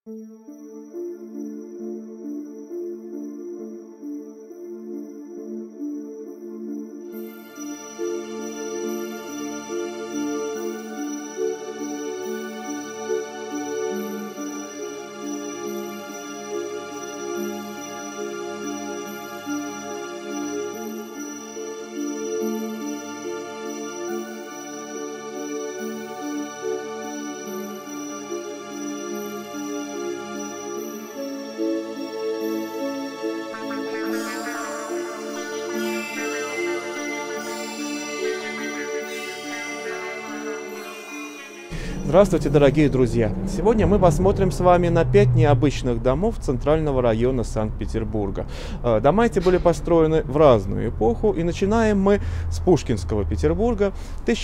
Здравствуйте, дорогие друзья! Сегодня мы посмотрим с вами на 5 необычных домов центрального района Санкт-Петербурга. Дома эти были построены в разную эпоху, и начинаем мы с Пушкинского Петербурга,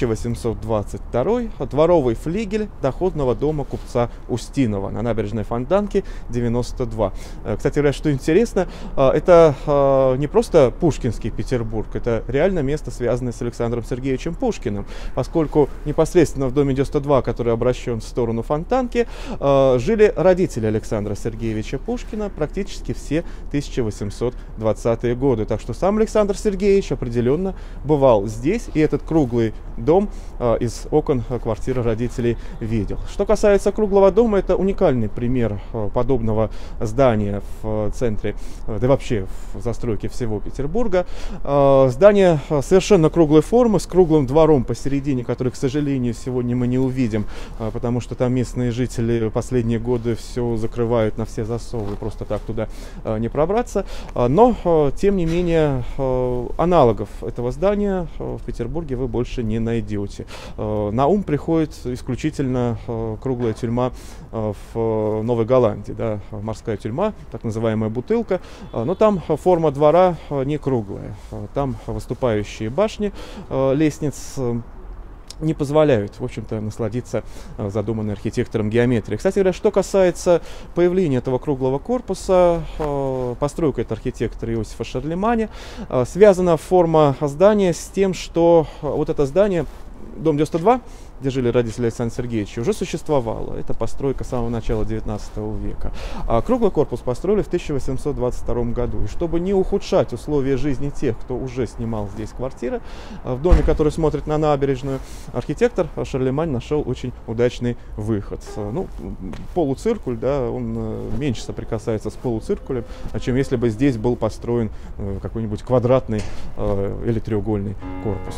1822, дворовый флигель доходного дома купца Устинова на набережной Фонтанки, 92. Кстати говоря, что интересно, это не просто Пушкинский Петербург, это реально место, связанное с Александром Сергеевичем Пушкиным, поскольку непосредственно в доме 92, который обращен в сторону Фонтанки, жили родители Александра Сергеевича Пушкина практически все 1820-е годы. Так что сам Александр Сергеевич определенно бывал здесь, и этот круглый дом из окон квартиры родителей видел. Что касается круглого дома, это уникальный пример подобного здания в центре, да и вообще в застройке всего Петербурга. Здание совершенно круглой формы, с круглым двором посередине, который, к сожалению, сегодня мы не увидим, потому что там местные жители последние годы все закрывают на все засовы, просто так туда не пробраться. Но, тем не менее, аналогов этого здания в Петербурге вы больше не найдете. На ум приходит исключительно круглая тюрьма в Новой Голландии, да, морская тюрьма, так называемая Бутылка, но там форма двора не круглая, там выступающие башни лестниц не позволяют, в общем-то, насладиться задуманной архитектором геометрией. Кстати говоря, что касается появления этого круглого корпуса, постройка это архитектора Иосифа Шарлеманя, связана форма здания с тем, что вот это здание, дом 92, где жили родители Александра Сергеевича, уже существовало. Это постройка с самого начала 19 века. А круглый корпус построили в 1822 году. И чтобы не ухудшать условия жизни тех, кто уже снимал здесь квартиры, в доме, который смотрит на набережную, архитектор Шарлемань нашел очень удачный выход. Ну, полуциркуль, да, он меньше соприкасается с полуциркулем, чем если бы здесь был построен какой-нибудь квадратный или треугольный корпус.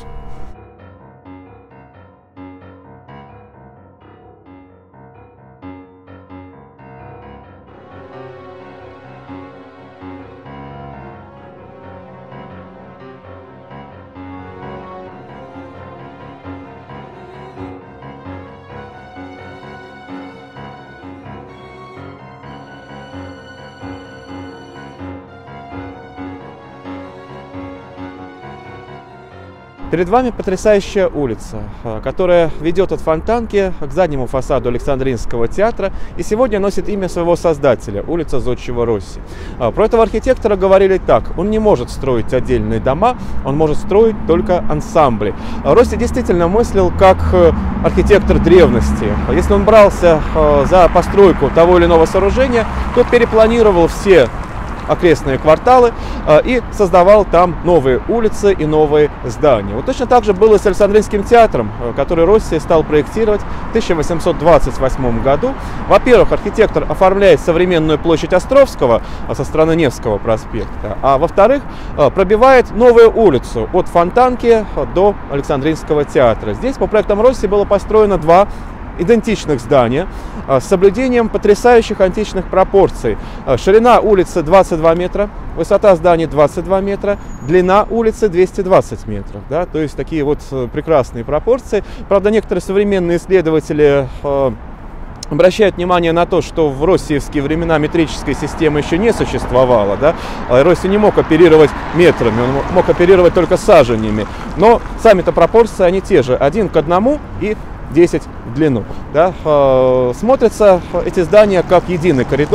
Перед вами потрясающая улица, которая ведет от Фонтанки к заднему фасаду Александринского театра и сегодня носит имя своего создателя – улица Зодчего Росси. Про этого архитектора говорили так: он не может строить отдельные дома, он может строить только ансамбли. Росси действительно мыслил как архитектор древности. Если он брался за постройку того или иного сооружения, то перепланировал все окрестные кварталы и создавал там новые улицы и новые здания. Вот точно так же было и с Александринским театром, который Росси стал проектировать в 1828 году. Во-первых, архитектор оформляет современную площадь Островского со стороны Невского проспекта, а во-вторых, пробивает новую улицу от Фонтанки до Александринского театра. Здесь по проектам Росси было построено два идентичных здания с соблюдением потрясающих античных пропорций. Ширина улицы 22 метра, высота зданий 22 метра, длина улицы 220 метров. Да? То есть такие вот прекрасные пропорции. Правда, некоторые современные исследователи обращают внимание на то, что в россиевские времена метрической системы еще не существовало. Да? Росси не мог оперировать метрами, он мог оперировать только саженями. Но сами-то пропорции, они те же, 1 к 1 и 10 в длину. Да? Смотрятся эти здания как единый коридор,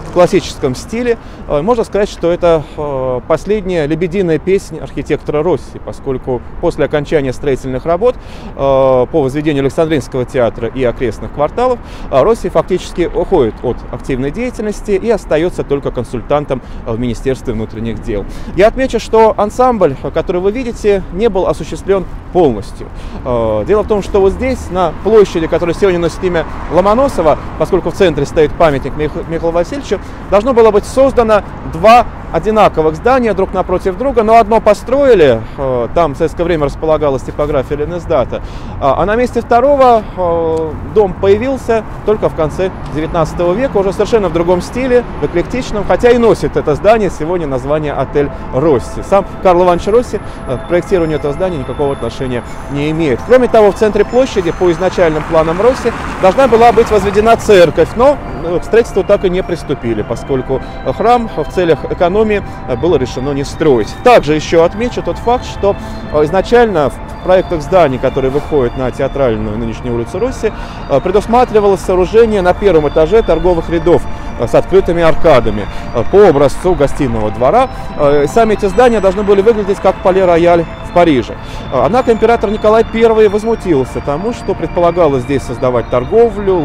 в классическом стиле. Можно сказать, что это последняя лебединая песня архитектора Росси, поскольку после окончания строительных работ по возведению Александринского театра и окрестных кварталов Росси фактически уходит от активной деятельности и остается только консультантом в Министерстве внутренних дел. Я отмечу, что ансамбль, который вы видите, не был осуществлен полностью. Дело в том, что вот здесь, на площади, которая сегодня носит имя Ломоносова, поскольку в центре стоит памятник Михаилу Васильевичу, должно было быть создано два одинаковых здания друг напротив друга, но одно построили, там в советское время располагалась типография Ленэсдата, а на месте второго дом появился только в конце 19 века, уже совершенно в другом стиле, в эклектичном, хотя и носит это здание сегодня название «Отель Росси». Сам Карл Иванович Росси к проектированию этого здания никакого отношения не имеет. Кроме того, в центре площади по изначальным планам Росси должна была быть возведена церковь, но к строительству так и не приступили, поскольку храм в целях экономии было решено не строить. Также еще отмечу тот факт, что изначально в проектах зданий, которые выходят на театральную нынешнюю улицу Росси, предусматривалось сооружение на первом этаже торговых рядов с открытыми аркадами по образцу гостиного двора. Сами эти здания должны были выглядеть как Пале-Рояль в Париже. Однако император Николай I возмутился тому, что предполагалось здесь создавать торговлю,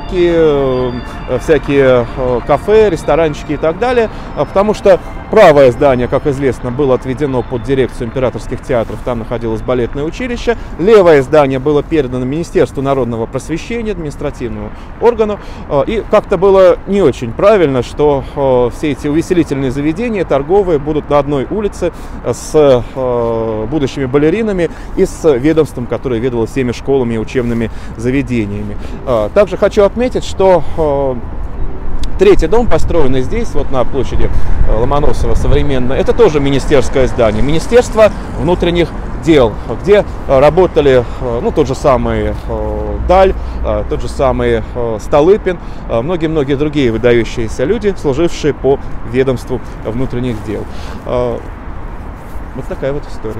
лавки, всякие кафе, ресторанчики и так далее, потому что правое здание, как известно, было отведено под дирекцию императорских театров, там находилось балетное училище, левое здание было передано Министерству народного просвещения, административному органу, и как-то было не очень правильно, что все эти увеселительные заведения торговые будут на одной улице с будущими балеринами и с ведомством, которое ведало всеми школами и учебными заведениями. Также хочу отметить, что третий дом, построенный здесь, вот на площади Ломоносова современно, это тоже министерское здание, Министерство внутренних дел, где работали тот же самый Даль, тот же самый Столыпин, многие-многие другие выдающиеся люди, служившие по ведомству внутренних дел. Вот такая вот история.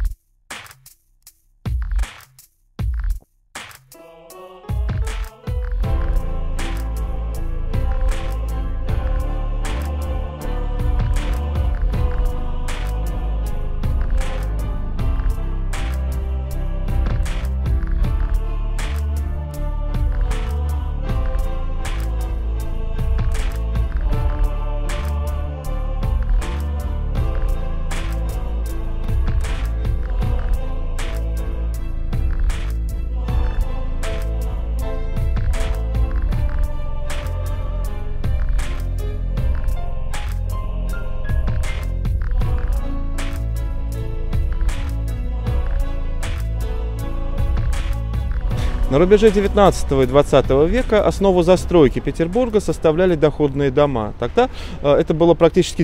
На рубеже 19 и 20 века основу застройки Петербурга составляли доходные дома. Тогда это было практически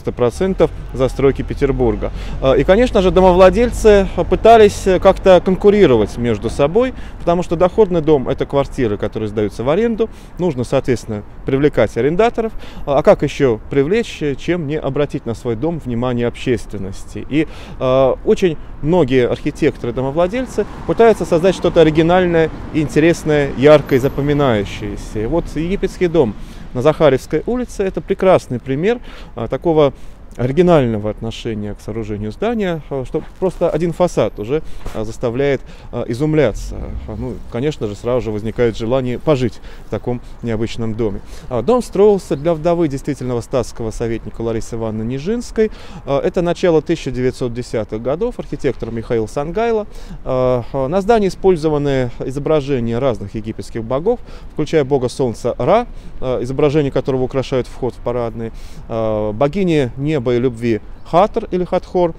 90% застройки Петербурга. И, конечно же, домовладельцы пытались как-то конкурировать между собой, потому что доходный дом – это квартиры, которые сдаются в аренду. Нужно, соответственно, привлекать арендаторов. А как еще привлечь, чем не обратить на свой дом внимание общественности? И очень многие архитекторы-домовладельцы пытаются создать что-то оригинальное, интересное, яркое, запоминающееся. И вот египетский дом на Захарьевской улице – это прекрасный пример такого оригинального отношения к сооружению здания, что просто один фасад уже заставляет изумляться. Конечно же, сразу же возникает желание пожить в таком необычном доме. Дом строился для вдовы действительного статского советника Ларисы Ивановны Нижинской. Это начало 1910-х годов, архитектор Михаил Сангайло. На здании использованы изображения разных египетских богов, включая бога солнца Ра, изображение которого украшают вход в парадный, богини неба и любви Хатор или Хатхор,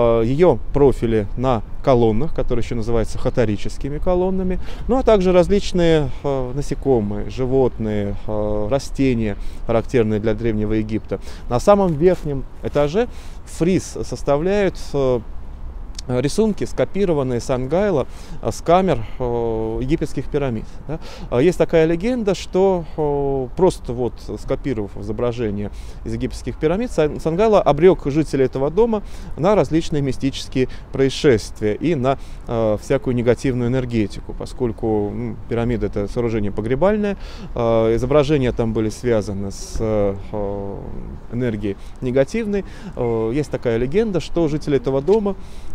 ее профили на колоннах, которые еще называются хаторическими колоннами, ну а также различные насекомые, животные, растения, характерные для Древнего Египта. На самом верхнем этаже фриз составляют рисунки, скопированные с Ангайла, с камер египетских пирамид. Да. Есть такая легенда, что просто вот скопировав изображение из египетских пирамид, Сангайла обрек жителей этого дома на различные мистические происшествия и на всякую негативную энергетику, поскольку пирамида — это сооружение погребальное, изображения там были связаны с энергией негативной. Есть такая легенда, что жители этого дома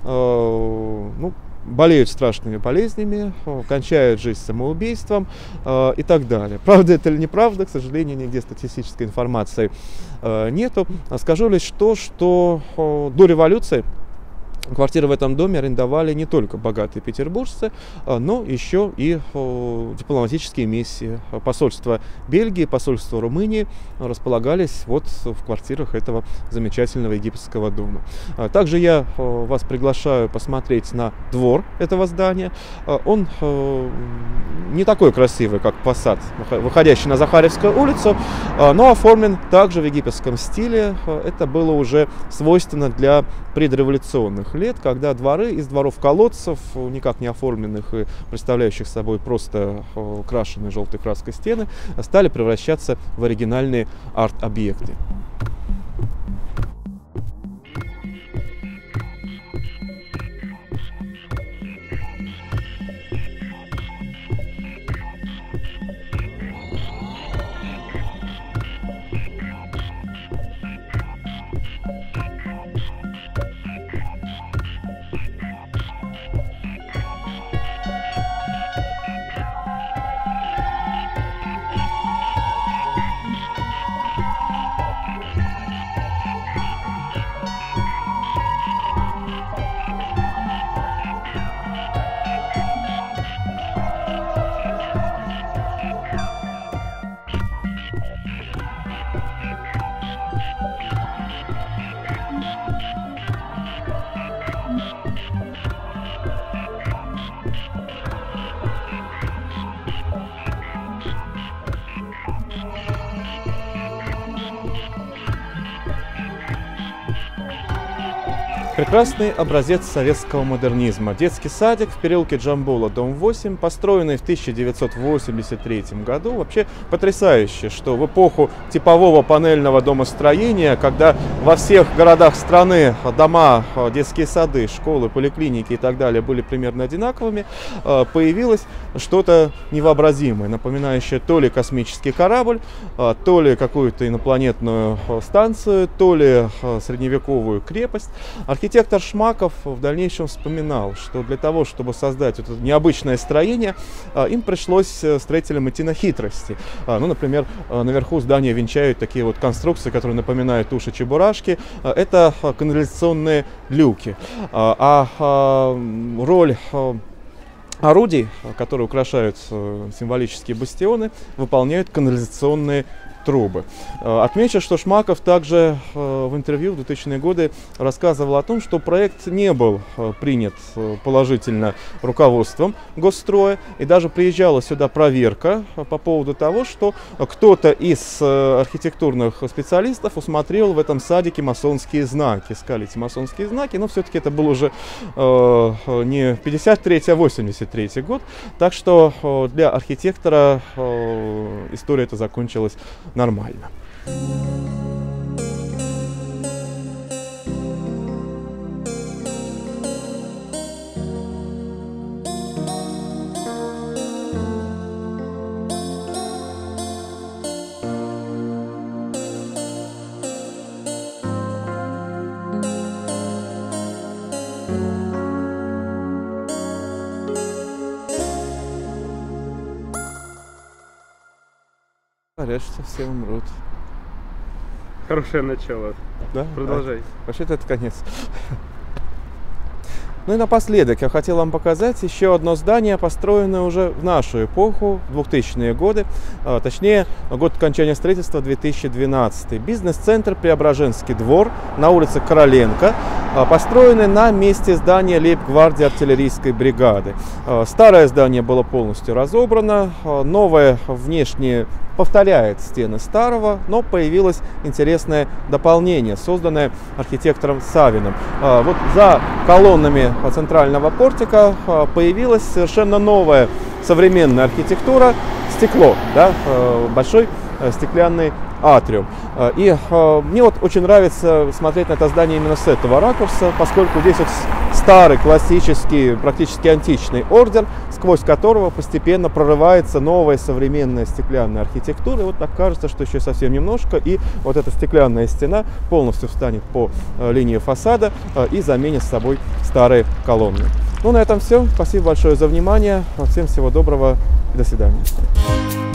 болеют страшными болезнями, кончают жизнь самоубийством и так далее. Правда это или неправда, к сожалению, нигде статистической информации нету. Скажу лишь то, что до революции квартиры в этом доме арендовали не только богатые петербуржцы, но еще и дипломатические миссии. Посольство Бельгии, посольство Румынии располагались вот в квартирах этого замечательного египетского дома. Также я вас приглашаю посмотреть на двор этого здания. Он не такой красивый, как фасад, выходящий на Захарьевскую улицу, но оформлен также в египетском стиле. Это было уже свойственно для предреволюционных лет, когда дворы из дворов-колодцев, никак не оформленных и представляющих собой просто крашеные желтой краской стены, стали превращаться в оригинальные арт-объекты. Прекрасный образец советского модернизма. Детский садик в переулке Джамбула, дом 8, построенный в 1983 году. Вообще потрясающе, что в эпоху типового панельного домостроения, когда во всех городах страны дома, детские сады, школы, поликлиники и так далее были примерно одинаковыми, появилось что-то невообразимое, напоминающее то ли космический корабль, то ли какую-то инопланетную станцию, то ли средневековую крепость. Архитектор Шмаков в дальнейшем вспоминал, что для того, чтобы создать это необычное строение, им пришлось строителям идти на хитрости. Например, наверху здания венчают такие вот конструкции, которые напоминают уши чебурашки. Это канализационные люки. Роль орудий, которые украшают символические бастионы, выполняют канализационные трубы. Отмечу, что Шмаков также в интервью в 2000-е годы рассказывал о том, что проект не был принят положительно руководством Госстроя, и даже приезжала сюда проверка по поводу того, что кто-то из архитектурных специалистов усмотрел в этом садике масонские знаки. Искали эти масонские знаки, но все-таки это был уже не 53-й, а 83-й год, так что для архитектора история эта закончилась нормально. Говорят, что все умрут. Хорошее начало. Да? Продолжай. Вообще-то это конец. Ну и напоследок я хотел вам показать еще одно здание, построенное уже в нашу эпоху, в 2000-е годы, точнее, год окончания строительства 2012. Бизнес-центр Преображенский двор на улице Короленко, построенный на месте здания лейб-гвардии артиллерийской бригады. Старое здание было полностью разобрано, новое внешнее повторяет стены старого, но появилось интересное дополнение, созданное архитектором Савиным. Вот за колоннами центрального портика появилась совершенно новая современная архитектура, стекло, да, большой стеклянный атриум. И мне вот очень нравится смотреть на это здание именно с этого ракурса, поскольку здесь вот старый, классический, практически античный ордер, сквозь которого постепенно прорывается новая современная стеклянная архитектура. И вот так кажется, что еще совсем немножко, и вот эта стеклянная стена полностью встанет по линии фасада и заменит с собой старые колонны. Ну, на этом все. Спасибо большое за внимание. Всем всего доброго и до свидания.